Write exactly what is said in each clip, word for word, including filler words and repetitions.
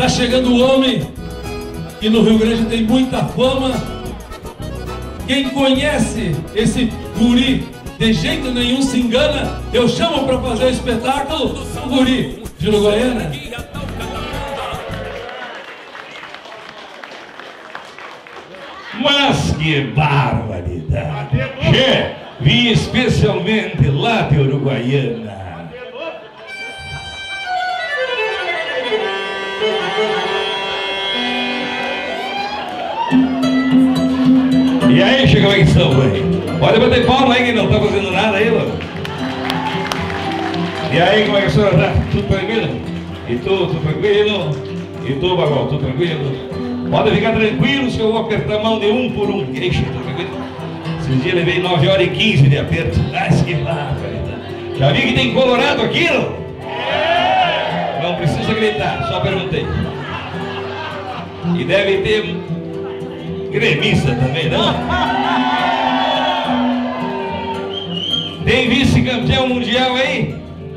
Tá chegando o homem que no Rio Grande tem muita fama. Quem conhece esse guri de jeito nenhum se engana. Eu chamo para fazer o espetáculo o guri de Uruguaiana. Mas que barbaridade! Che, vim especialmente lá de Uruguaiana. E aí, chega como é que estão, velho? Pode bater palma aí que não tá fazendo nada aí, mano. E aí, como é que a senhora tá? Tudo tranquilo? E tu, tudo tranquilo? E tu, Bagol, tudo tranquilo? Pode ficar tranquilos que eu vou apertar a mão de um por um. Eixe, tudo tranquilo? Esses dias levei nove horas e quinze de aperto. Mas que barbaridade. Já vi que tem colorado aqui, não? Não precisa gritar, só perguntei. E deve ter gremista também, não? Tem vice-campeão mundial aí?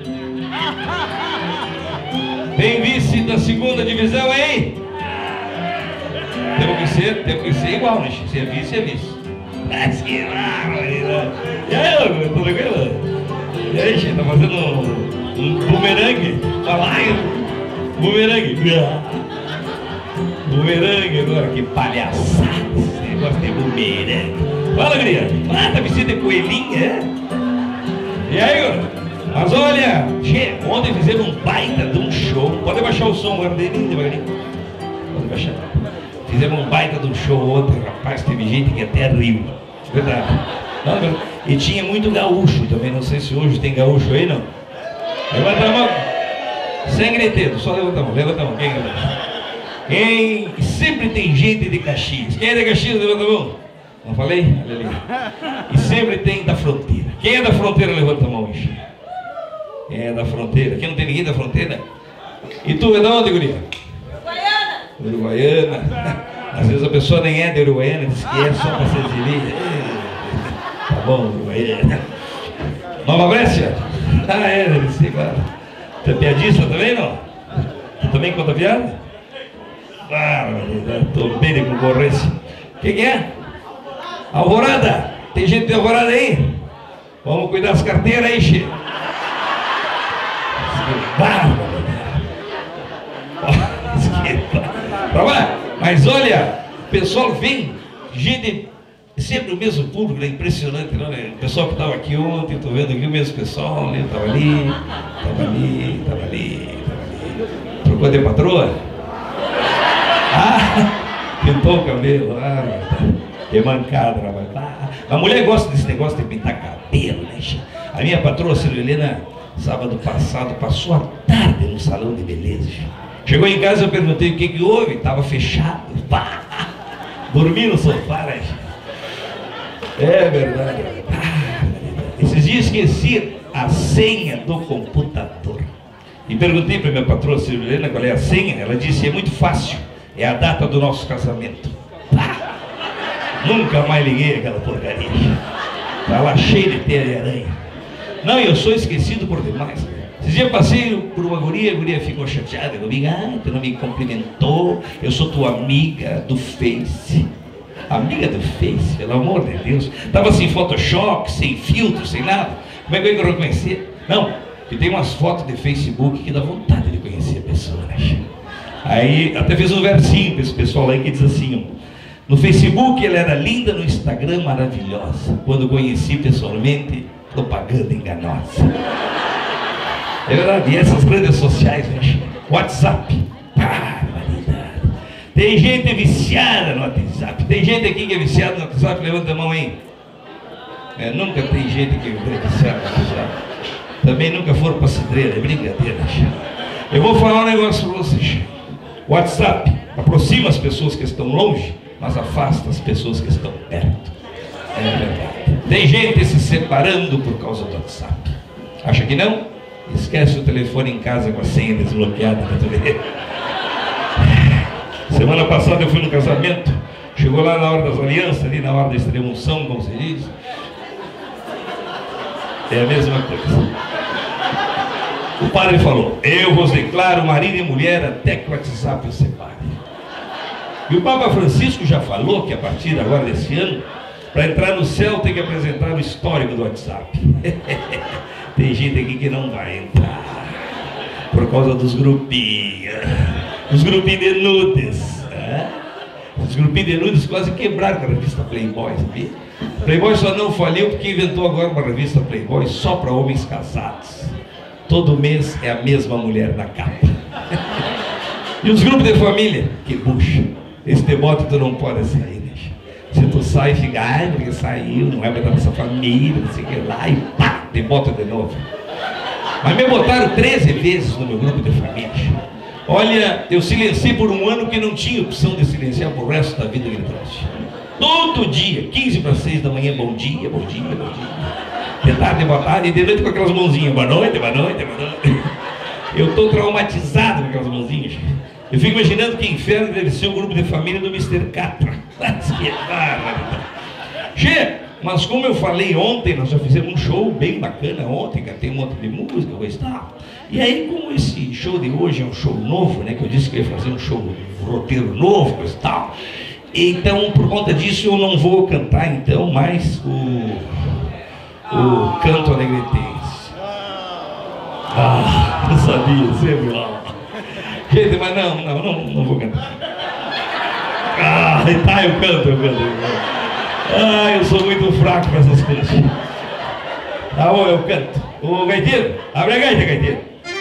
Tem vice da segunda divisão aí? Temos que ser, temos que ser igual, né? Se é vice, é vice. Mas que barbaridade. E aí, meu, tudo tranquilo? E aí, gente, tá fazendo um, um bumerangue? Fala aí, bumerangue. Bumerangue agora, que palhaçada. Esse negócio de bumerangue. Fala, guria. Ah, tá vestido de coelhinha, é? E aí, galera? Mas olha, che, ontem fizemos um baita de um show. Pode baixar o som, devagarinho, devagarinho. Pode baixar. Fizemos um baita de um show ontem, rapaz. Teve gente que até riu. Verdade. Não, não. E tinha muito gaúcho também. Não sei se hoje tem gaúcho aí, não. Levanta a mão. Sem gretedo, só levanta a mão. Levanta a mão. Quem é? Quem? Sempre tem gente de Caxias. Quem é de Caxias? Levanta a mão. Não falei? Olha ali. E sempre tem da fronteira. Quem é da fronteira? Levanta a mão, Ixi. Quem é da fronteira? Quem não tem ninguém da fronteira? E tu é de onde, guria? Uruguaiana. Uruguaiana. Às vezes a pessoa nem é de Uruguaiana, diz que é só para ser exibir. Tá bom, Uruguaiana. Nova Brécia? Ah, é, deve ser, claro. Tu é piadista também, não? Tu também conta piada? Ah, tô bem de concorrência. Quem é? Alvorada? Tem gente de Alvorada aí? Vamos cuidar das carteiras aí, che. Bárbaro. Mas olha, o pessoal vem, gente, sempre o mesmo público, é impressionante, não é? O pessoal que estava aqui ontem, estou vendo aqui o mesmo pessoal, estava ali, estava ali, estava ali, estava ali. Trocou de patroa? Ah, pintou o cabelo, ah, que mancada, rapaz. Ah, a mulher gosta desse negócio de pintar cabelo, né? A minha patroa, a Silvia Helena, sábado passado, passou a tarde no salão de beleza. Chegou em casa, eu perguntei o que que houve, estava fechado. Pá, dormi no sofá, né? É verdade. Ah, esses dias esqueci a senha do computador. E perguntei para minha patroa, Silvia Helena, qual é a senha. Ela disse, é muito fácil, é a data do nosso casamento. Pá, nunca mais liguei aquela porcaria. Tá lá cheio de teia de aranha. Não, eu sou esquecido por demais. Esses dias eu passei por uma guria, a guria ficou chateada comigo. Ah, tu não me cumprimentou, eu sou tua amiga do Face. Amiga do Face, pelo amor de Deus. Tava sem Photoshop, sem filtro, sem nada. Como é que eu ia reconhecer? Não, que tem umas fotos de Facebook que dá vontade de conhecer a pessoa, né? Aí até fez um versinho para esse pessoal aí que diz assim, ó, no Facebook ela era linda, no Instagram maravilhosa. Quando conheci pessoalmente, propaganda enganosa. É verdade, e essas redes sociais, né? WhatsApp, barbaridade. Tem gente viciada no WhatsApp. Tem gente aqui que é viciada no WhatsApp, levanta a mão aí. É, nunca tem gente que é viciada no WhatsApp. Também nunca foram para cidreira, é brincadeira. Eu vou falar um negócio para vocês. WhatsApp aproxima as pessoas que estão longe, mas afasta as pessoas que estão perto. É verdade. Tem gente se separando por causa do WhatsApp. Acha que não? Esquece o telefone em casa com a senha desbloqueada para tu ver. Semana passada eu fui no casamento. Chegou lá na hora das alianças, ali na hora da extrema-unção, como se diz. É a mesma coisa. O padre falou: eu vos declaro marido e mulher até que o WhatsApp os separe. E o Papa Francisco já falou que a partir agora desse ano, para entrar no céu tem que apresentar o histórico do WhatsApp. Tem gente aqui que não vai entrar por causa dos grupinhos, os grupinhos de nudes. É? Os grupinhos de nudes quase quebraram com a revista Playboy, sabia? Playboy só não faliu porque inventou agora uma revista Playboy só para homens casados. Todo mês é a mesma mulher na capa. E os grupos de família, que bucha. Esse debote tu não pode sair, né? Se tu sai, fica, ai, porque saiu, não é para nossa família, não sei o que lá, e pá, debota de novo. Mas me botaram treze vezes no meu grupo de família. Olha, eu silenciei por um ano que não tinha opção de silenciar pro resto da vida que ele trouxe. Todo dia, quinze para seis da manhã, bom dia, bom dia, bom dia. De tarde, boa tarde, e de noite com aquelas mãozinhas, boa noite, boa noite, boa noite. Eu estou traumatizado com aquelas mãozinhas. Eu fico imaginando que inferno deve ser o grupo de família do mister Catra. Che, mas como eu falei ontem, nós já fizemos um show bem bacana ontem, cantei um monte de música, coisa e tal. E aí, como esse show de hoje é um show novo, né, que eu disse que eu ia fazer um show, um roteiro novo, coisa e tal. Então, por conta disso, eu não vou cantar, então, mais o, o Canto Alegretense. Ah, eu sabia, sempre lá. Gente, mas não, não, não, não vou cantar. Ah, tá, eu canto, eu canto, eu canto. Ah, eu sou muito fraco para essas coisas. Tá bom, eu canto. Ô, gaiteiro, abre a gaita, gaiteiro.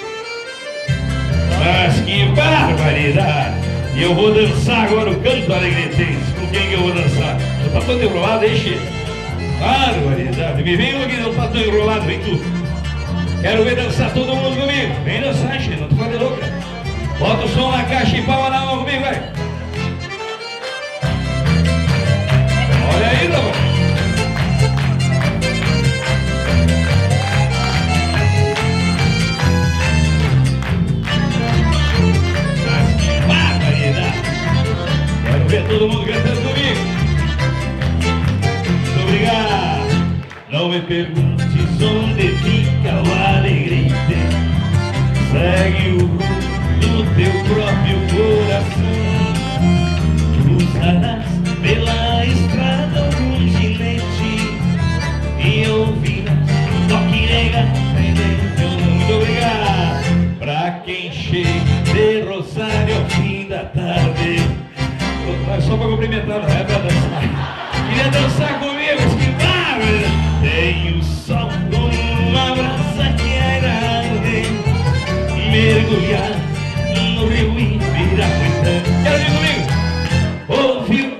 Mas que barbaridade! E eu vou dançar agora o Canto Alegretense. Com quem que eu vou dançar? Eu tá todo enrolado aí, che. Barbaridade! Me vem um aqui, não tá tão enrolado, vem tu. Quero ver dançar todo mundo comigo. Vem dançar, che, não tô fazendo louca. Bota o som na caixa e palma na mão comigo, vai. Olha aí, tá bom. Mas que barbaridade. Quero ver todo mundo cantando comigo. Muito obrigado. Não me perguntes onde fica o Alegrete. Segue o rumo do teu próprio coração. Cruzarás pela estrada algum ginete e ouvirás toque de gata e de violão. Muito obrigado. Pra quem chega de Rosário ao fim da tarde. Não é só pra cumprimentar, não é pra dançar. Queria dançar comigo, mas que barulho. Tem o sol como uma brasa que arde, mergulhar no rio Ibirapuitã. Quero vir comigo. Ouviu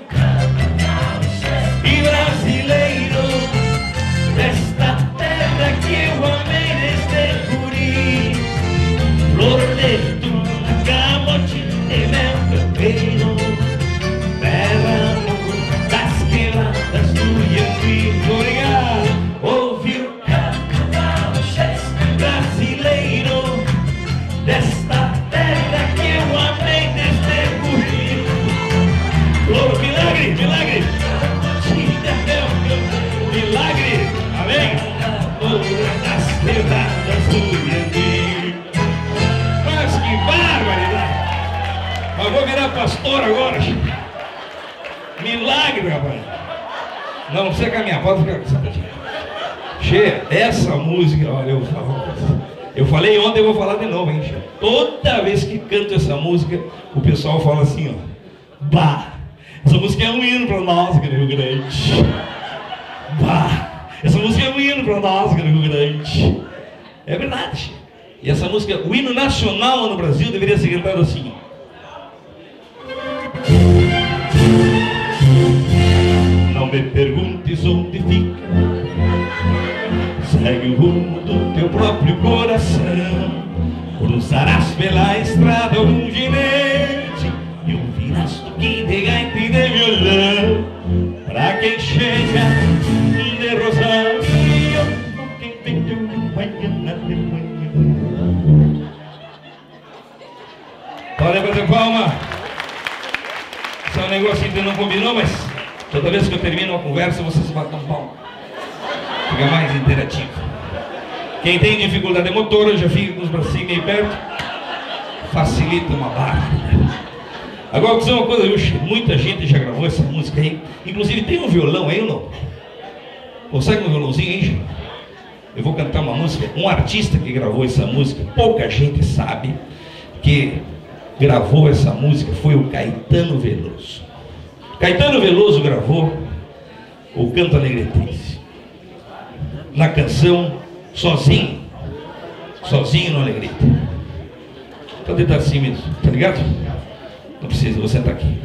e brasileiro desta terra que eu amei desde guri, flor de tu, camote de mel campeiro, terra das quebradas do Ianguí. Obrigado. Ouviu brasileiro desta terra que eu amei desde guri, flor, milagre, milagre, milagre, amém, das quebradas do Ianguí. Mas que barbaridade. Mas vou virar pastor agora. Milagre, rapaz. Não, não precisa com a minha voz, fica. Che, essa música, olha, eu falo. Eu falei ontem, eu vou falar de novo, hein, che. Toda vez que canto essa música, o pessoal fala assim, ó. Bah, essa música é um hino para nós aqui no Rio Grande. Bah, essa música é um hino para nós aqui no Rio Grande. É verdade. E essa música, o hino nacional no Brasil deveria ser cantado assim. Não me perguntes onde fica, segue o rumo do teu próprio coração. Cruzarás pela estrada algum ginete e ouvirás toque de gaita e de violão. Pra quem chega de Rosário, quem vem de Uruguaiana de manhã. Olha, bater palma. Esse é um negócio que ainda não combinou, mas toda vez que eu termino uma conversa, vocês batam palma. Fica mais interativo. Quem tem dificuldade motora já fica com os bracinhos meio perto. Facilita uma barra. Agora, vou dizer uma coisa, viu? Muita gente já gravou essa música aí. Inclusive, tem um violão aí ou não? Consegue um violãozinho aí, gente? Eu vou cantar uma música. Um artista que gravou essa música, pouca gente sabe que gravou essa música, foi o Caetano Veloso. Caetano Veloso gravou o Canto Alegretense na canção Sozinho. Sozinho no Alegrete. Pode estar assim mesmo, tá ligado? Não precisa, vou sentar aqui.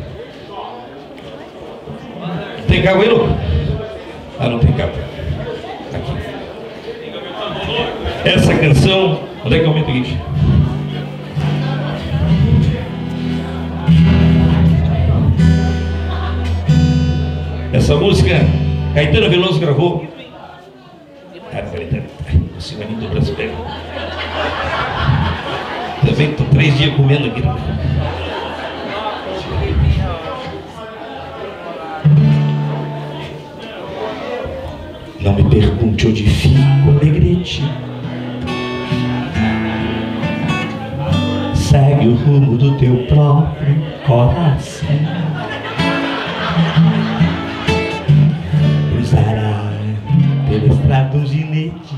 Tem cabo aí, louco? Ah, não tem cabo. Aqui. Essa canção, onde é que aumenta o seguinte? Essa música, Caetano Veloso gravou. Ah, peraí, peraí. O ciganinho do brasileiro. Também estou três dias comendo aqui. Não me pergunte onde fica o Alegrete. Segue o rumo do teu próprio coração. Cruzará pela estrada um ginete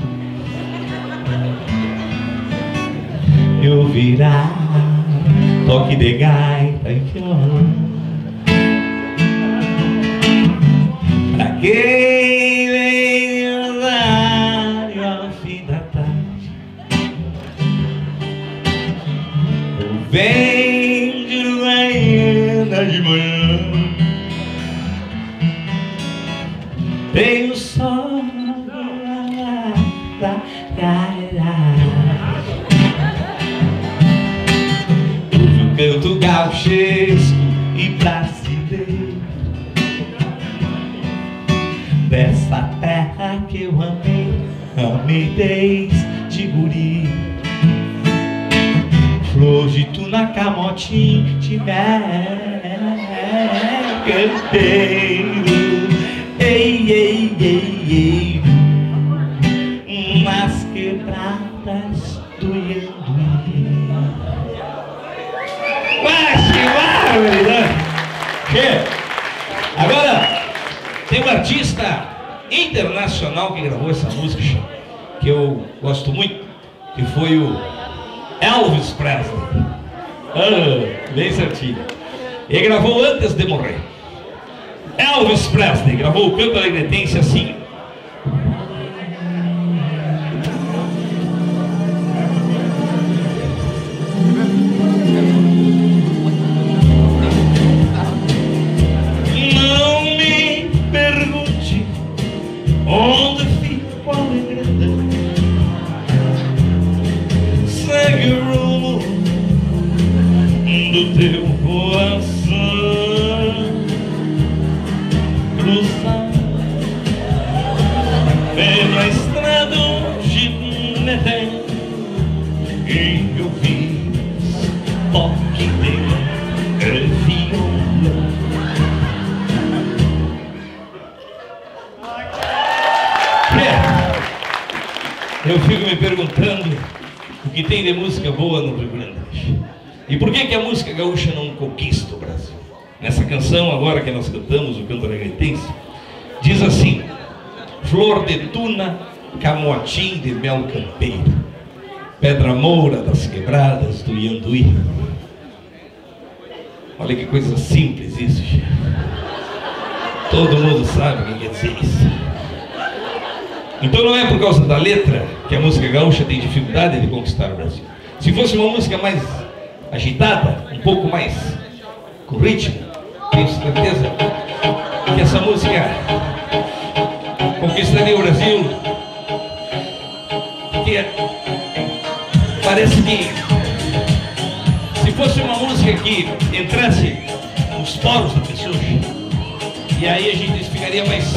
e ouvirá toque de gaita e violão. Pra quem vem rosário ao fim da tarde, ou vem de manhã de manhã, tem o sol da o canto gauchesco e brasileiro dessa terra que eu amei, amei desde guri. Flor de tuna, camotim, tiver canteiro, ei, ei, ei, ei, nas quebradas do Ianduí. Mas que barbaridade! Agora, tem um artista internacional que gravou essa música, que eu gosto muito, que foi o Elvis Presley. Ah, bem certinho. Ele gravou antes de morrer. Elvis Presley gravou o Canto Alegretense assim. Não me pergunte onde fica o Alegrete. Segue o rumo do teu coração. Cruzar pela estrada onde me tem e eu vi toque de viola. Eu fico me perguntando o que tem de música boa no Rio Grande. E por que que a música gaúcha não conquista o Brasil? Nessa canção agora que nós cantamos, o Canto Alegretense, diz assim: flor de tuna, camotim de mel campeiro, pedra moura das quebradas do Ianduí. Olha que coisa simples isso, gente. Todo mundo sabe o que quer dizer isso. Então não é por causa da letra que a música gaúcha tem dificuldade de conquistar o Brasil. Se fosse uma música mais agitada, um pouco mais com ritmo, tenho certeza que essa música conquistaria o Brasil. Porque parece que se fosse uma música que entrasse nos poros da pessoa, e aí a gente ficaria mais...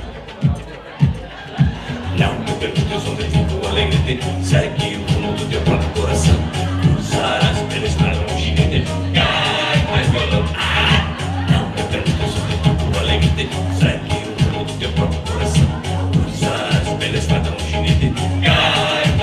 Não me perguntes onde fica o Alegrete, segue o rumo do teu próprio coração. Cruzarás pela estrada um ginete, cai mais violão. Ah! Não me perguntes onde fica o Alegrete, segue o rumo do teu próprio coração. Cruzarás pela estrada um ginete, cai mais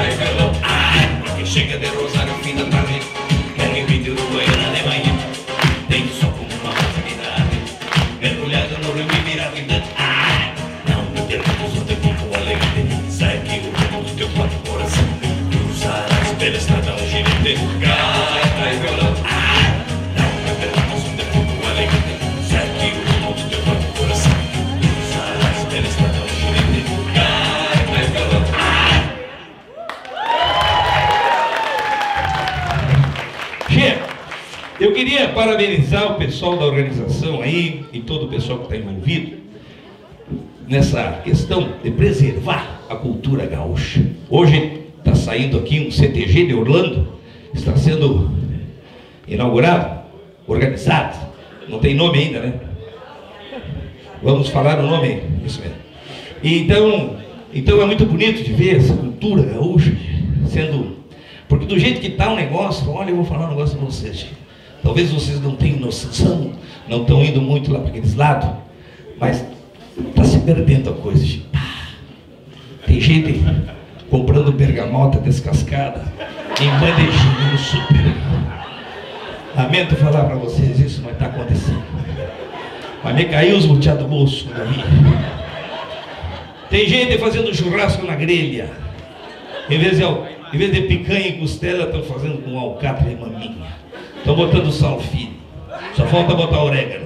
queria parabenizar o pessoal da organização aí e todo o pessoal que está envolvido nessa questão de preservar a cultura gaúcha. Hoje está saindo aqui um C T G de Orlando, está sendo inaugurado, organizado, não tem nome ainda, né? Vamos falar o nome, isso mesmo. E então, então é muito bonito de ver essa cultura gaúcha sendo... Porque do jeito que está o negócio, olha, eu vou falar um negócio para vocês, gente. Talvez vocês não tenham noção, não estão indo muito lá para aqueles lados, mas está se perdendo a coisa, gente. Tem gente comprando bergamota descascada em bandejinha no super. Lamento falar para vocês isso, mas está acontecendo. Mas me caiu os buteados do bolso quando eu vi. Tem gente fazendo churrasco na grelha. Em vez de, em vez de picanha e costela, estão fazendo com alcatra e maminha. Estão botando sal fino. Só falta botar orégano.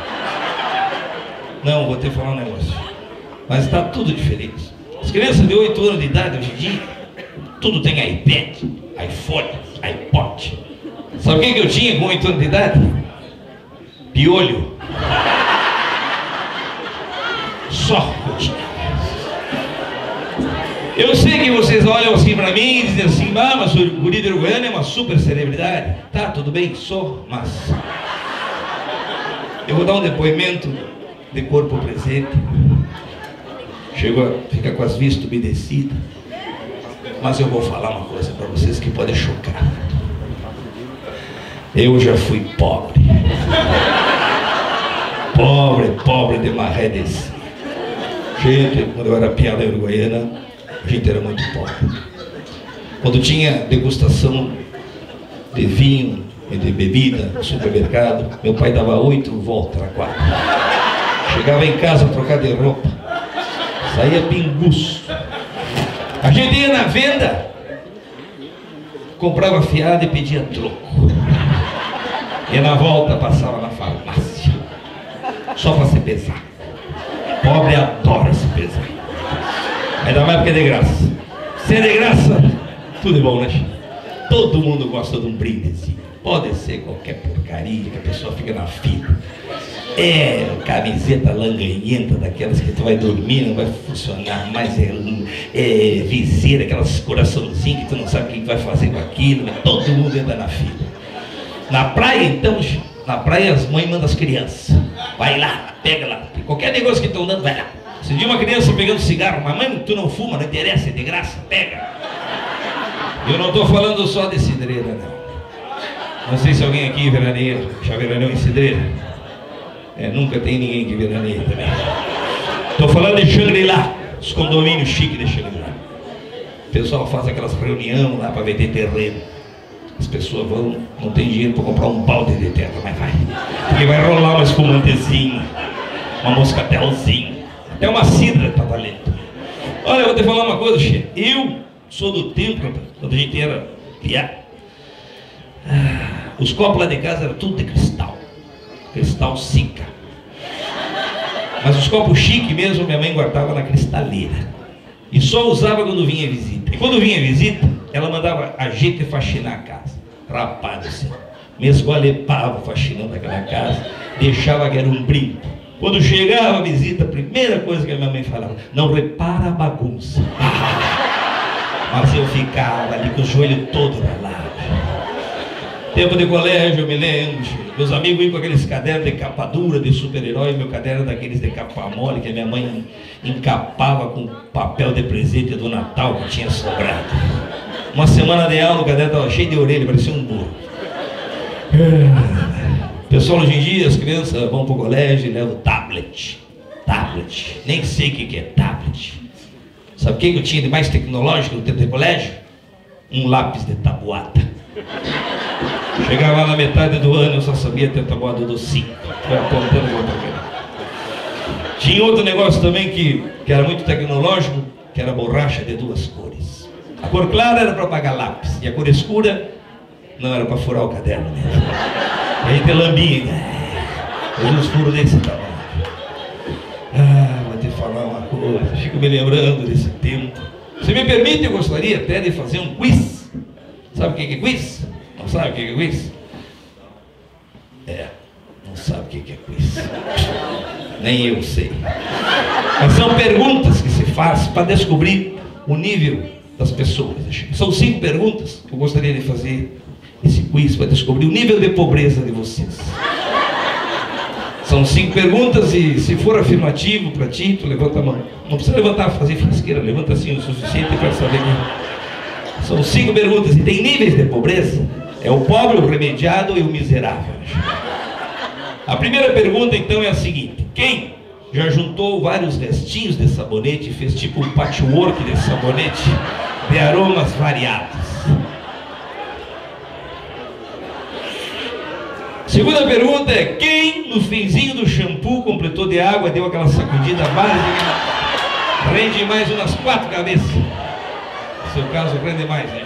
Não, vou ter que falar um negócio. Mas está tudo diferente. As crianças de oito anos de idade hoje em dia, tudo tem iPad, iPhone, iPod. Sabe o que eu tinha com oito anos de idade? Piolho. Só eu tinha. Eu sei que vocês olham assim para mim e dizem assim, ah, mas o guri de Uruguaiana é uma super celebridade. Tá, tudo bem, sou, mas... Eu vou dar um depoimento de corpo presente. Chego a ficar com as vistas umedecidas. Mas eu vou falar uma coisa para vocês que pode chocar. Eu já fui pobre. Pobre, pobre de maré desse. Gente, quando eu era piada em Uruguaiana, a gente era muito pobre. Quando tinha degustação de vinho e de bebida no supermercado, meu pai dava oito voltas na quadra. Chegava em casa a trocar de roupa. Saía pinguço. A gente ia na venda, comprava fiado e pedia troco. E na volta passava na farmácia. Só para se pesar. Pobre adora se pesar. Ainda mais porque é de graça. Se é de graça, tudo é bom, né? Todo mundo gosta de um brindezinho. Pode ser qualquer porcaria que a pessoa fica na fila. É camiseta langanhenta, daquelas que tu vai dormir, não vai funcionar, mas é, é viseira, aquelas coraçãozinhos que tu não sabe o que tu vai fazer com aquilo, mas todo mundo entra na fila. Na praia, então, na praia as mães mandam as crianças. Vai lá, pega lá. Qualquer negócio que estão dando, vai lá. Se de uma criança pegando cigarro, mamãe, tu não fuma, não interessa, é de graça, pega. Eu não estou falando só de cidreira, não. Não sei se alguém aqui veraneia, já veraneou em cidreira. É, nunca tem ninguém que veraneia também. Estou falando de Shangri-La, os condomínios chiques de Shangri-La. O pessoal faz aquelas reuniões lá para vender terreno. As pessoas vão, não tem dinheiro para comprar um balde de terra, mas vai. Porque vai rolar uma espumantezinha, uma moscatelzinha, até uma cidra para valendo. Olha, eu vou te falar uma coisa, che. Eu sou do tempo, quando a gente era criado, ah, os copos lá de casa eram tudo de cristal. Cristal Sica. Mas os copos chiques mesmo, minha mãe guardava na cristaleira. E só usava quando vinha visita. E quando vinha visita, ela mandava a gente faxinar a casa. Rapaz do céu. Me esgualepava faxinando aquela casa, deixava que era um brinco. Quando chegava a visita, a primeira coisa que a minha mãe falava, não repara a bagunça. Mas eu ficava ali com o joelho todo ralado. Tempo de colégio, eu me lembro. Meus amigos iam com aqueles cadernos de capa dura, de super-herói. Meu caderno daqueles de capa mole, que a minha mãe encapava com papel de presente do Natal que tinha sobrado. Uma semana de aula, o caderno estava cheio de orelha, parecia um burro. Pessoal, hoje em dia, as crianças vão para o colégio e levam tablet. Tablet. Nem sei o que é tablet. Sabe o que eu tinha de mais tecnológico no tempo de colégio? Um lápis de tabuada. Chegava na metade do ano, eu só sabia ter tabuada do cinco. Foi apontando outra coisa. Tinha outro negócio também que, que era muito tecnológico, que era borracha de duas cores. A cor clara era para apagar lápis, e a cor escura não era para furar o caderno mesmo. E a gente lambia, fazia uns furos desse tamanho. Ah, vou te falar uma coisa, fico me lembrando desse tempo. Se me permite, eu gostaria até de fazer um quiz. Sabe o que é quiz? Não sabe o que é quiz? É, não sabe o que é quiz. Nem eu sei. Mas são perguntas que se faz para descobrir o nível das pessoas. São cinco perguntas que eu gostaria de fazer esse quiz para descobrir o nível de pobreza de vocês. São cinco perguntas e se for afirmativo para ti, tu levanta a mão. Não precisa levantar, fazer frasqueira, levanta assim o suficiente para saber que... São cinco perguntas e tem níveis de pobreza. É o pobre, o remediado e o miserável. A primeira pergunta então é a seguinte: quem já juntou vários restinhos de sabonete e fez tipo um patchwork de sabonete de aromas variados? Segunda pergunta é: quem no finzinho do shampoo completou de água, deu aquela sacudida básica, rende mais umas quatro cabeças? No seu caso, rende mais, né?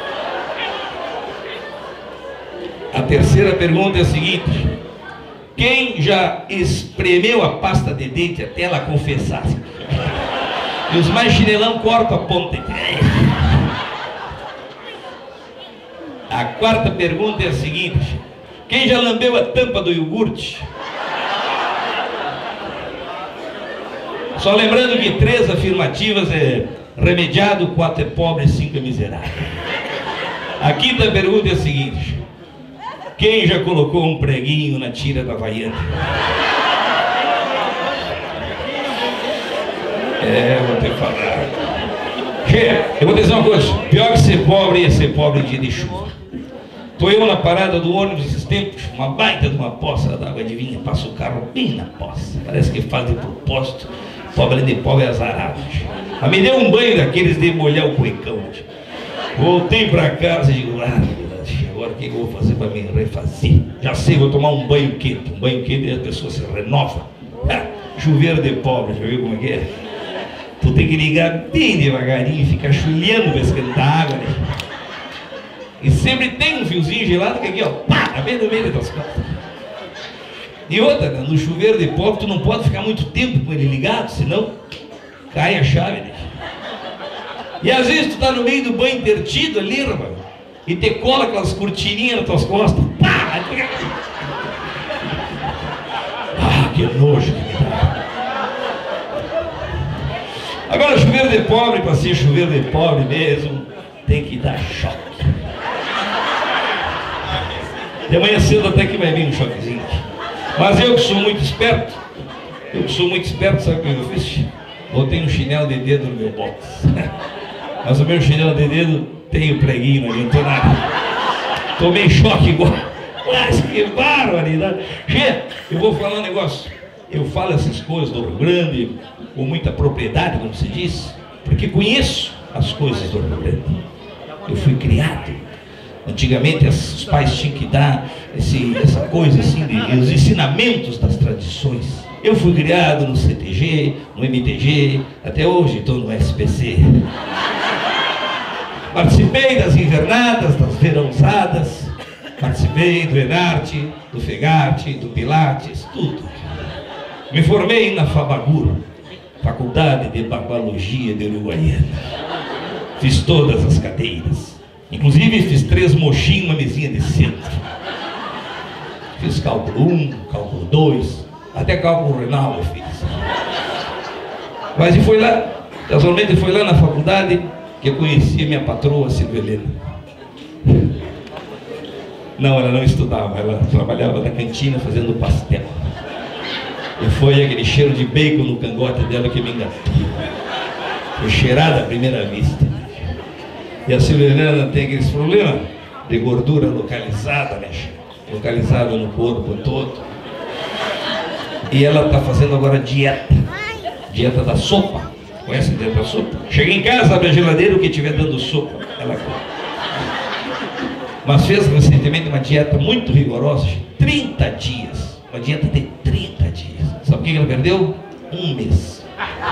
A terceira pergunta é a seguinte: quem já espremeu a pasta de dente até ela confessar? E os mais chinelão cortam a ponta. A quarta pergunta é a seguinte: quem já lambeu a tampa do iogurte? Só lembrando que três afirmativas é remediado, quatro é pobre, cinco é miserável. A quinta pergunta é a seguinte: quem já colocou um preguinho na tira da Havaiana? É, vou ter que falar. Eu vou dizer uma coisa: pior que ser pobre é ser pobre em dia de chuva. Estou eu na parada do ônibus esses tempos, uma baita de uma poça d'água, adivinha? Passa o carro bem na poça. Parece que faz de propósito. Pobre de pobre é azarado. Mas me deu um banho daqueles de molhar o cuecão. Voltei para casa e digo: ah, agora o que eu vou fazer para me refazer? Já sei, vou tomar um banho quente. Um banho quente e a pessoa se renova. Ah, chuveiro de pobre, já viu como é que é? Tu tem que ligar bem devagarinho e ficar chulhando para esquentar água, né? E sempre tem um fiozinho gelado que aqui, ó, pá, tá bem no meio das costas. E outra, né? No chuveiro de pobre tu não pode ficar muito tempo com ele ligado, senão cai a chave, né? E às vezes tu tá no meio do banho intertido ali, rapaz, e te cola aquelas cortininhas nas tuas costas. Pá! Ah, que nojo que me dá. Agora, chuveiro de pobre, para ser chuveiro de pobre mesmo, tem que dar choque. De manhã cedo até que vai vir um choquezinho. Mas eu que sou muito esperto, eu que sou muito esperto, sabe o que eu fiz? Botei um chinelo de dedo no meu box. Mas o meu chinelo de dedo tem o preguinho, não adiantou nada. Tomei choque igual. Mas que barbaridade. Che, eu vou falar um negócio. Eu falo essas coisas do Rio Grande com muita propriedade, como se diz, porque conheço as coisas do Rio Grande. Eu fui criado. Antigamente os pais tinham que dar esse, essa coisa assim, de, os ensinamentos das tradições. Eu fui criado no C T G, no M T G, até hoje estou no S P C. Participei das invernadas, das verãozadas, participei do Enarte, do Fegarte, do Pilates, tudo. Me formei na Fabagur, Faculdade de Bagualogia de Uruguaiana. Fiz todas as cadeiras. Inclusive fiz três mochinhos, uma mesinha de centro. Fiz cálculo um, cálculo dois, até cálculo renal eu fiz. Mas e foi lá, casualmente foi lá na faculdade que eu conheci a minha patroa, Silvia Helena. Não, ela não estudava, ela trabalhava na cantina fazendo pastel. E foi aquele cheiro de bacon no cangote dela que me engatou. Foi cheirada à primeira vista. E a Silvia Helena tem aqueles problemas de gordura localizada, né? Localizada no corpo todo. E ela está fazendo agora dieta. Dieta da sopa. Conhece a dieta da sopa? Chega em casa, abre a geladeira, o que estiver dando sopa, ela come. Mas fez recentemente uma dieta muito rigorosa, trinta dias. Uma dieta de trinta dias. Sabe o que ela perdeu? Um mês.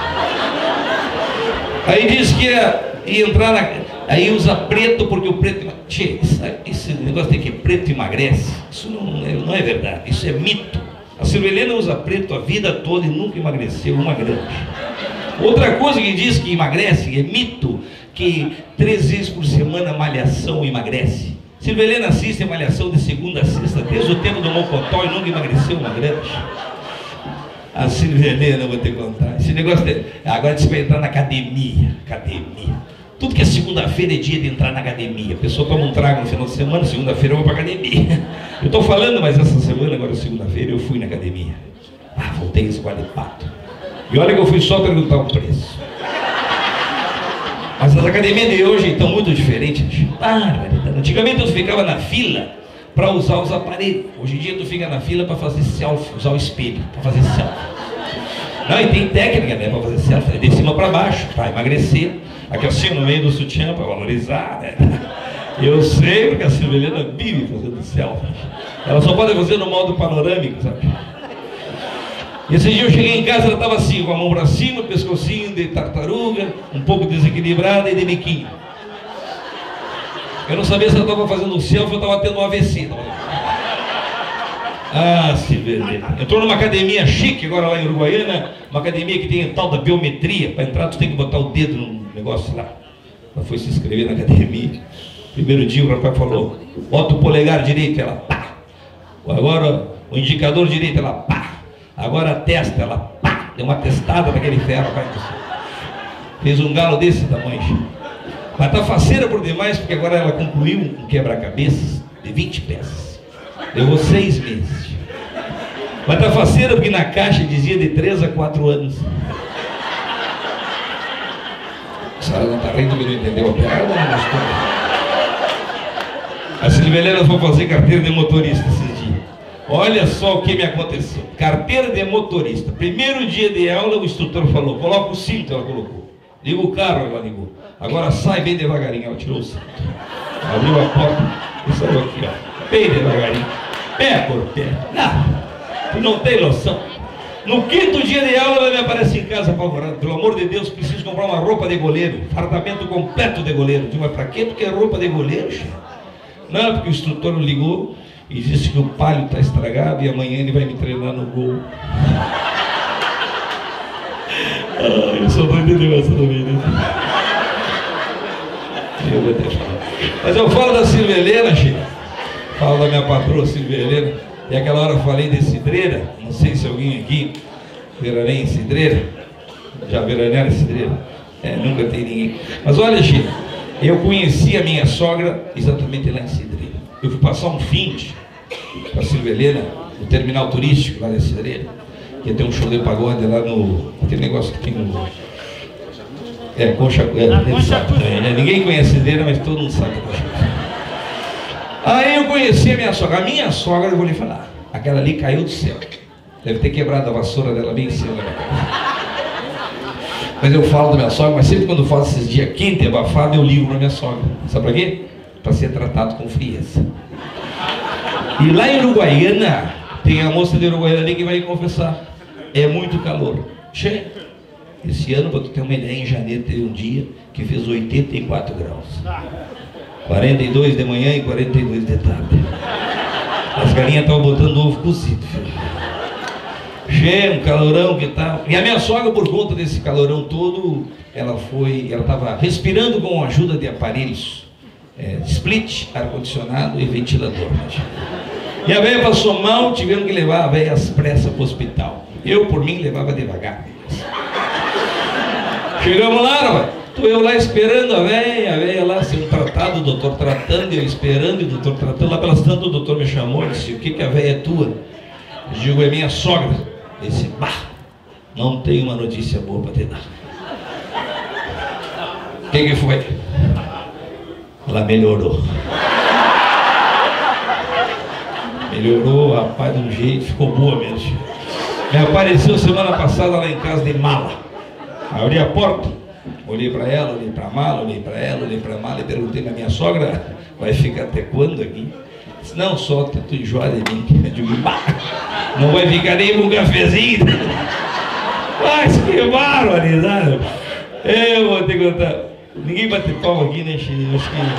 Aí diz que ia, ia entrar na... Aí usa preto porque o preto... Tchê, esse negócio de que preto emagrece, isso não é, não é verdade, isso é mito. A Silvia Helena usa preto a vida toda e nunca emagreceu uma grande. Outra coisa que diz que emagrece é mito, que três vezes por semana malhação emagrece. Silvia Helena assiste a Malhação de segunda a sexta, desde o tempo do Mocotó e nunca emagreceu uma grande. A Silvia Helena, eu vou te contar. Esse negócio de... Agora você vai entrar na academia. Academia. Tudo que é segunda-feira é dia de entrar na academia. A pessoa toma um trago no final de semana, segunda-feira eu vou para academia. Eu estou falando, mas essa semana, agora segunda-feira, eu fui na academia. Ah, voltei esse guarda-pato. E olha que eu fui só perguntar o preço. Mas as academias de hoje estão muito diferentes. Ah, antigamente eu ficava na fila para usar os aparelhos. Hoje em dia tu fica na fila para fazer selfie, usar o espelho para fazer selfie. Não, e tem técnica, né, para fazer selfie, de cima para baixo, para emagrecer. Aqui assim no meio do sutiã para valorizar, né? Eu sei porque a Silvia Helena vive fazendo selfie. Ela só pode fazer no modo panorâmico, sabe? E esse dia eu cheguei em casa, ela estava assim, com a mão para cima, pescocinho de tartaruga, um pouco desequilibrada e de biquinho. Eu não sabia se ela estava fazendo um selfie ou estava tendo um A V C. Ah, Silvia Helena. Entrou numa academia chique agora lá em Uruguaiana, uma academia que tem tal da biometria. Para entrar tu tem que botar o dedo no negócio lá. Ela foi se inscrever na academia. Primeiro dia o rapaz falou, bota o polegar direito, ela pá. Agora o indicador direito, ela pá. Agora a testa, ela pá, deu uma testada naquele ferro, rapaz. Fez um galo desse tamanho. Mas tá faceira por demais, porque agora ela concluiu um quebra-cabeças de vinte peças. Levou seis meses. Mas tá faceira porque na caixa dizia de três a quatro anos. A senhora não tá rindo, não entendeu a piada, não gostou? A Silvia Helena foi fazer carteira de motorista esses dias. Olha só o que me aconteceu. Carteira de motorista. Primeiro dia de aula, o instrutor falou, coloca o cinto, ela colocou. Liga o carro, ela ligou. Agora sai bem devagarinho, ela tirou o cinto. Abriu a porta e saiu aqui, ó. Bem devagarinho. Pé por pé. Não, tu não tem noção. No quinto dia de aula, ela me aparece em casa apavorada. Pelo amor de Deus, preciso comprar uma roupa de goleiro. Fardamento completo de goleiro. Digo, mas pra quê? Porque é roupa de goleiro, chefe. Não, porque o instrutor ligou e disse que o palio está estragado e amanhã ele vai me treinar no gol. Ah, eu sou doido de negócio também, né? Eu vou ter falar. Mas eu falo da Silvia Helena, chefe. Falo da minha patroa Silvia Helena. E aquela hora eu falei de cidreira. Não sei se alguém aqui veraneia em cidreira. Já veranearam em cidreira? É, nunca tem ninguém. Mas olha, chefe, eu conheci a minha sogra exatamente lá em Cidreira. Eu fui passar um fim com a Silvia Helena no terminal turístico lá da Cidreira. Ia ter um show de pagode lá no... Aquele negócio que tem no... É, Concha... É, ele sabe também, né? Ninguém conhece Cidreira, mas todo mundo sabe. Aí eu conheci a minha sogra. A minha sogra, eu vou lhe falar, aquela ali caiu do céu. Deve ter quebrado a vassoura dela bem em cima da minha cabeça. Mas eu falo da minha sogra, mas sempre quando eu faço esses dias quente e abafado, eu ligo para minha sogra. Sabe para quê? Para ser tratado com frieza. E lá em Uruguaiana, tem a moça de Uruguaiana ali que vai confessar. É muito calor. Che, esse ano, para tu ter uma ideia, em janeiro teve um dia que fez oitenta e quatro graus. quarenta e dois de manhã e quarenta e dois de tarde. As galinhas estavam botando ovo cozido, filho. Cheio, um calorão que tal. E a minha sogra, por conta desse calorão todo, ela foi, ela estava respirando com a ajuda de aparelhos é, split, ar-condicionado e ventilador. Né? E a velha passou mal, tiveram que levar a velha às pressas para o hospital. Eu, por mim, levava devagar. Chegamos lá, rapaz. Tô eu lá esperando a velha, a velha lá sendo tratada, o doutor tratando, eu esperando, e o doutor tratando. Lá pelas tantas, o doutor me chamou e disse, o que que a velha é tua? Eu digo, é minha sogra. Ele disse, bah, não tenho uma notícia boa para te dar. O que que foi? Ela melhorou. Melhorou, rapaz, de um jeito, ficou boa mesmo. Me apareceu semana passada lá em casa de mala. Abri a porta, olhei para ela, olhei para a mala, olhei para ela, olhei para a mala e perguntei na minha sogra, vai ficar até quando aqui? Disse, não, só que tu enjoa de mim. Eu digo, bah, não vai ficar nem com um cafezinho. Mas que barbaridade. Eu vou te contar. Ninguém bate palma aqui, né, Chico? Acho que...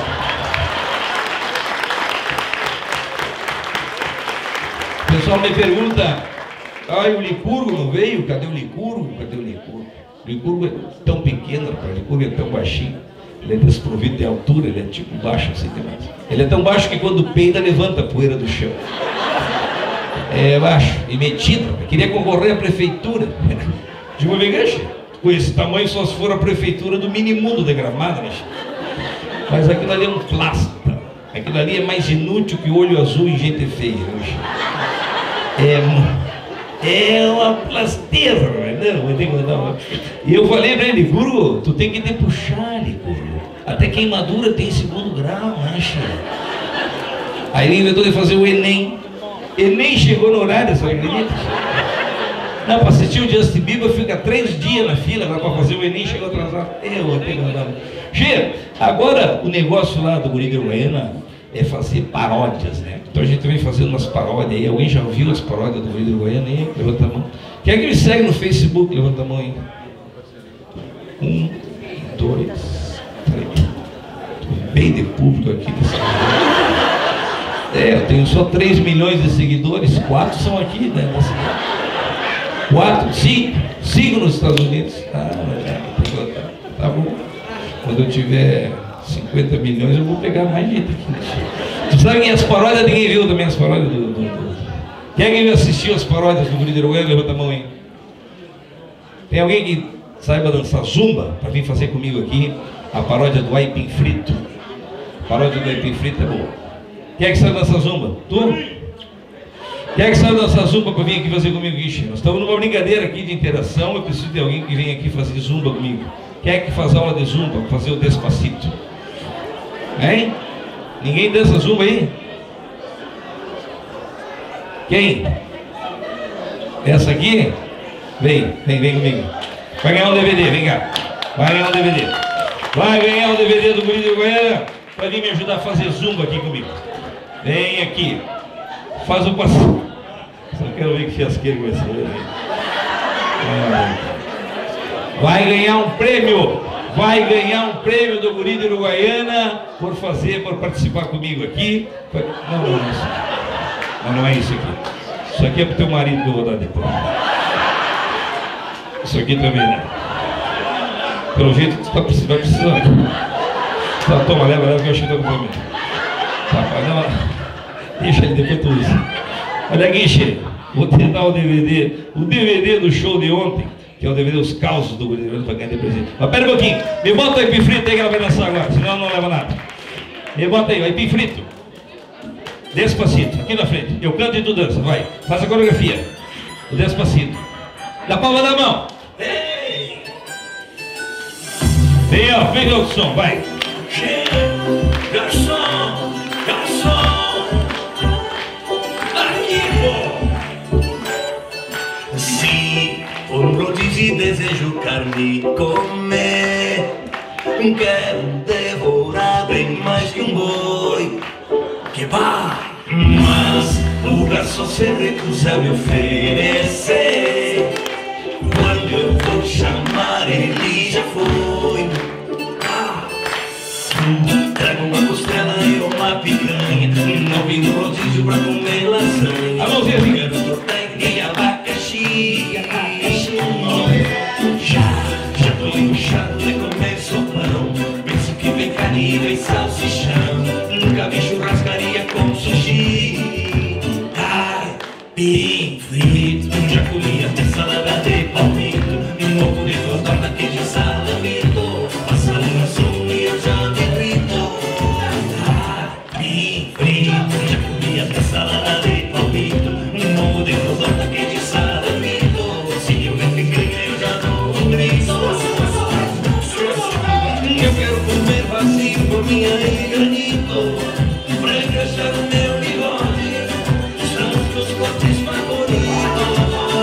O pessoal me pergunta, ah, o Licurgo não veio? Cadê o Licurgo? Cadê o Licurgo? O Licurgo é tão pequeno, rapaz. O Licurgo é tão baixinho. Ele é desprovido de altura, ele é tipo baixo assim demais. Ele é tão baixo que quando peida, levanta a poeira do chão. É baixo e metido. Queria concorrer à prefeitura. Digo, Vegache, com esse tamanho só se for a prefeitura do Minimundo de Gramado, né? Mas aquilo ali é um plástico. Aquilo ali é mais inútil que olho azul em gente feia. É, é uma plasteira, não, eu digo, não. E eu falei pra ele, guru, tu tem que te puxar ali, guru. Até queimadura tem segundo grau, acha? Aí ele inventou de fazer o Enem. Enem chegou no horário, você acredita? Não, para assistir o Justin Bieber fica três dias na fila para fazer o Enem, chegou atrasado. Eu até não. Che, agora o negócio lá do Guri de Uruguaiana é fazer paródias, né? Então a gente vem fazendo umas paródias aí. Alguém já ouviu as paródias do Guri de Uruguaiana aí? Levanta a mão. Quem é que me segue no Facebook? Levanta a mão aí. Um, dois, três. Bem de público aqui. É, eu tenho só três milhões de seguidores, quatro são aqui, né? Quatro, cinco, cinco nos Estados Unidos. Ah, tá bom. Quando eu tiver cinquenta milhões, eu vou pegar mais gente aqui. Tu sabe que as paródias, ninguém viu também as paródias do... do, do... Quem é que assistiu as paródias do Guri de Uruguaiana? Levanta a mão aí. Tem alguém que saiba dançar zumba para vir fazer comigo aqui a paródia do Aipim Frito? A paródia do Aipim Frito é boa. Quem é que sabe dançar zumba? Tu? Quem é que sabe dançar zumba para vir aqui fazer comigo, Guiche? Nós estamos numa brincadeira aqui de interação, eu preciso de alguém que venha aqui fazer zumba comigo. Quem é que faz aula de zumba para fazer o Despacito? Hein? Ninguém dança zumba aí? Quem? Essa aqui? Vem, vem, vem comigo. Vai ganhar um D V D, vem cá. Vai ganhar um D V D. Vai ganhar um D V D do Guri de Uruguaiana para vir me ajudar a fazer zumba aqui comigo. Vem aqui. Faz o passo. Só quero ver que fiasqueiro vai ser. Vai ganhar um prêmio. Vai ganhar um prêmio do Guri de Uruguaiana por fazer, por participar comigo aqui. Não, não é isso. Não, não é isso aqui. Isso aqui é pro teu marido que eu vou dar depois. Isso aqui também, né? Pelo jeito tu tá precisando. precisando. Tá, toma, leva, leva que eu achei que tá com fome. Tá, não, deixa ele, depois tu usa. Olha aqui, Che, vou te dar o D V D, o D V D do show de ontem, que é o D V D Os Causos do Guri de Uruguaiana para ganhar de presente. Mas pera um pouquinho, me bota o Aipim Frito aí que ela vai dançar agora, senão não leva nada. Me bota aí, o Aipim Frito. Despacito, aqui na frente. Eu canto e tu dança, vai. Faz a coreografia. O Despacito. Da palma da mão. Ei! Vem, ó, vem o som, vai. Garçom, garçom, aqui vou. Se for um rodízio e desejo carne comer, quero devorar bem mais que um boi. Que vai, mas o garçom se recusa a me oferecer. Quando eu vou chamar, ele já foi. Ah, trago uma costela e uma picanha. Não vim no rodízio pra comer lasanha. Alô, Zé, quero tortanha e abacaxi. Já, já tô embuchado de comer sopão. Penso que vem carne e salsichão. Nunca vi churrascaria com sushi. Ai, Aipim Frito. Já comi até salada de palmito. Um ovo de torta, queijo e salamito. Passa um som e eu já me grito. Aipim Frito. Já comi até salada de palmito. Um ovo de torta, queijo e salamito. Se eu ver picanha eu já dou um grito. Eu quero comer vazio por minha e granito. Pra encaixar o meu bigode, são os meus cortes favoritos.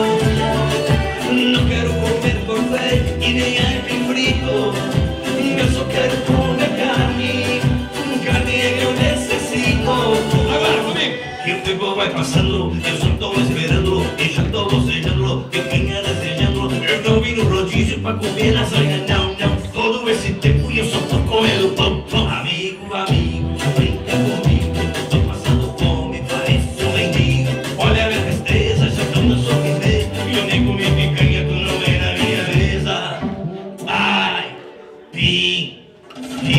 Não quero comer corvette e nem aipim frito. Eu só quero comer carne. Carne é que eu necessito. Agora comigo. E o tempo vai passando, eu só tô esperando. E já tô bocejando, picanha desejando. Eu não vim no rodízio pra comer lasanha, não, não. Todo esse tempo eu só tô comendo pão, pão. Amigo, amigo, brinca comigo. Tô passando fome, parece um mendigo. Olha a minha tristeza, já tô na sua viver. E eu nem comi picanha, tu não vem na minha mesa. Ai, Aipim Frito.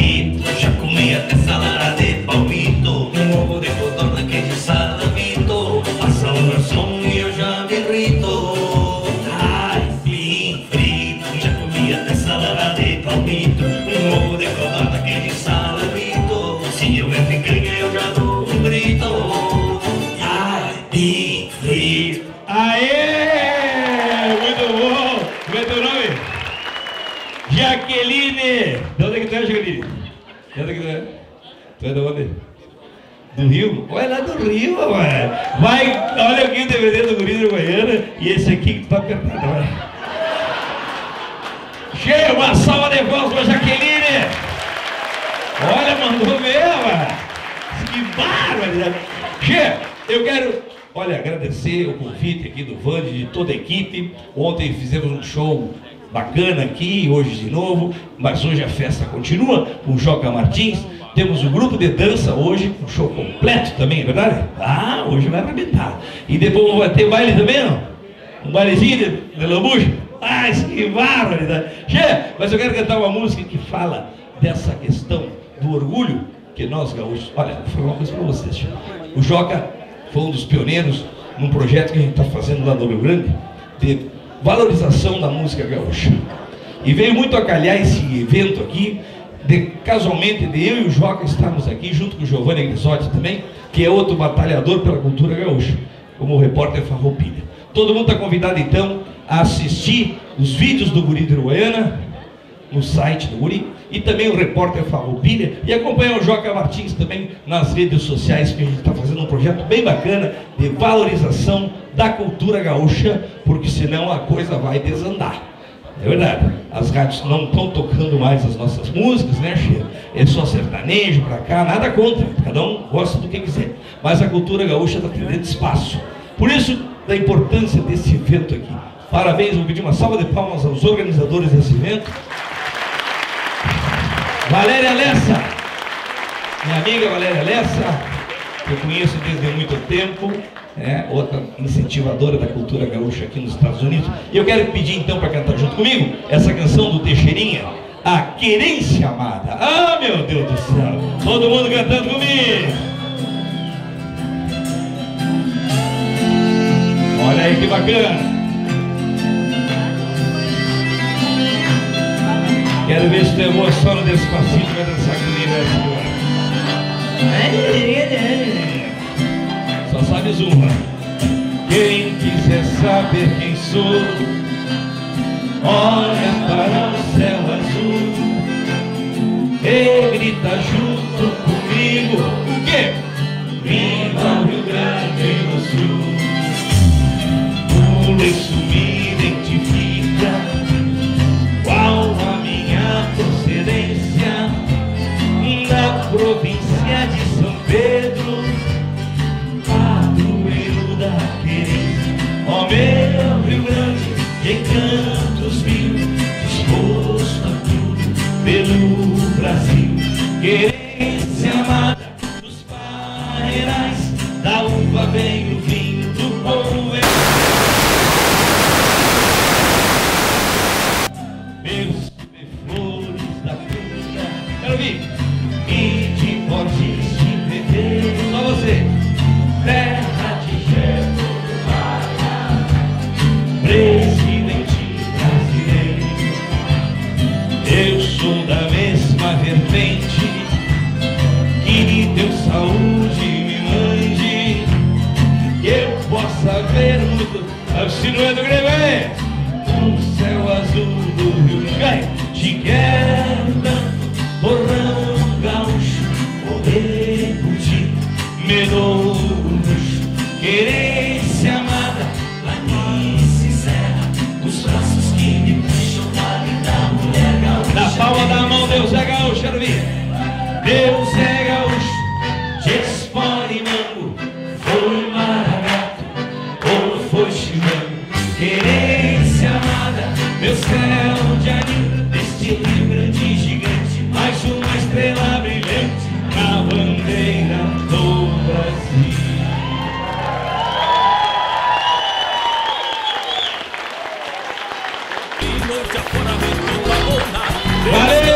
bom e eu já me irrito. Ai, plim, frito, já comi até salada de palmito, um ovo de codorna, queijo de salamito. Se eu é picanha eu já dou um grito. Ai, plim, frito. Aê! Muito bom! Como é teu nome? Jaqueline! De onde é que tu é, Jaqueline? De onde é que tu é? Tu é de onde? Do Rio? Olha lá do Rio, mano. Vai, olha aqui o D V D do Guri do Goiânia e esse aqui que tu tá apertado, vai. Cheio, uma salva de palmas pra Jaqueline! Olha, mandou ver, mano. Que bárbaro! Cheio, eu quero, olha, agradecer o convite aqui do Vand, de toda a equipe. Ontem fizemos um show bacana aqui, hoje de novo, mas hoje a festa continua com o Joca Martins. Temos um grupo de dança hoje, um show completo também, é verdade? Ah, hoje vai arrebentar. E depois vai ter baile também, não? Um bailezinho de, de lambuja? Ah, que bárbaro! Che, mas eu quero cantar uma música que fala dessa questão do orgulho que nós gaúchos... Olha, vou falar uma coisa para vocês, che. O Joca foi um dos pioneiros num projeto que a gente está fazendo lá no Rio Grande de valorização da música gaúcha. E veio muito a calhar esse evento aqui, de, casualmente, de eu e o Joca estarmos aqui, junto com o Giovanni Grisotti também, que é outro batalhador pela cultura gaúcha, como o repórter Farroupilha. Todo mundo está convidado, então, a assistir os vídeos do Guri de Uruguaiana, no site do Guri, e também o repórter Farroupilha, e acompanhar o Joca Martins também nas redes sociais, que a gente está fazendo um projeto bem bacana de valorização da cultura gaúcha, porque senão a coisa vai desandar. É verdade, as rádios não estão tocando mais as nossas músicas, né, Cheiro? É só sertanejo pra cá, nada contra, cada um gosta do que quiser. Mas a cultura gaúcha está tendo espaço. Por isso, da importância desse evento aqui. Parabéns, vou pedir uma salva de palmas aos organizadores desse evento. Valéria Lessa, minha amiga Valéria Lessa, que eu conheço desde muito tempo. É, outra incentivadora da cultura gaúcha aqui nos Estados Unidos. E eu quero pedir então para cantar junto comigo essa canção do Teixeirinha, A Querência Amada. Ah, meu Deus do céu! Todo mundo cantando comigo! Olha aí que bacana! Quero ver se tu emociona despacito, vai dançar comigo essa. Só sabes uma. Quem quiser saber quem sou, olha para o céu azul e grita junto comigo que viva o Rio Grande do Sul. Por isso me identifica qual a minha procedência, da província de São Pedro, da querência. Ó meu Rio Grande, de cantos mil, disposto a tudo pelo Brasil. Querência amada dos pareirais, da uva vem o vinho do povo. Meus flores da fruta, quero ouvir. E de cortes de pedreiro, só você. Terra de presidente brasileiro, eu sou da mesma vertente, que Deus saúde me mande, que eu possa ver muito, se não é do Grêmio, é o céu azul do Rio Grande. Te quero tanto, torrão gaúcho, poder curtir, me dou o luxo, querência amada, planície serra, os braços que me puxam da linda mulher gaúcha. Na palma da mão, Deus é gaúcho, quero ver. Deus é gaúcho, de espora e mango, foi maragato ou foi chimango. Querência amada, meu céu de anil, deste Rio Grande gigante, mais uma estrela brilhante na bandeira do Brasil. Valeu!